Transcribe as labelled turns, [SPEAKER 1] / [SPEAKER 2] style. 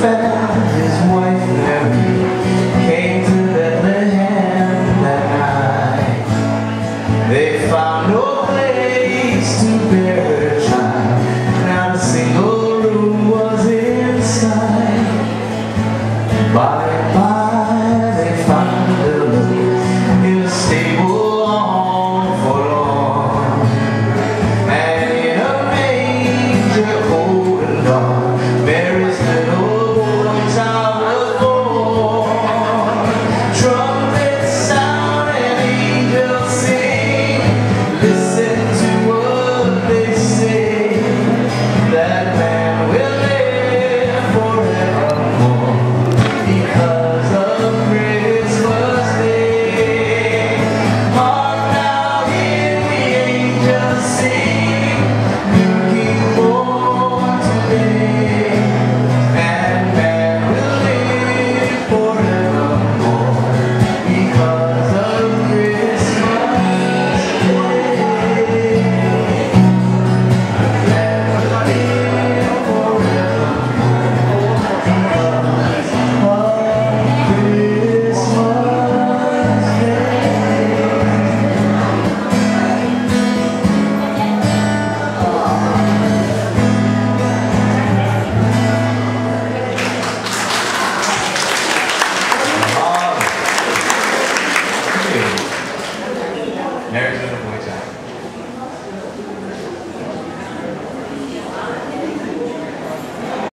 [SPEAKER 1] found his wife Mary, came to Bethlehem that night. They found no place to bear her child, not a single room was inside. By and by they found her in a stable all forlorn, and in a manger old and dark, Mary's little boy child was born. Trumpets sound and angels sing, listen to what they say, that man will live forevermore because of Christmas Day. Hark now, hear the angels sing, new King born today, and man will live forevermore because of Christmas Day. Man will live forevermore because of Christmas Day. There's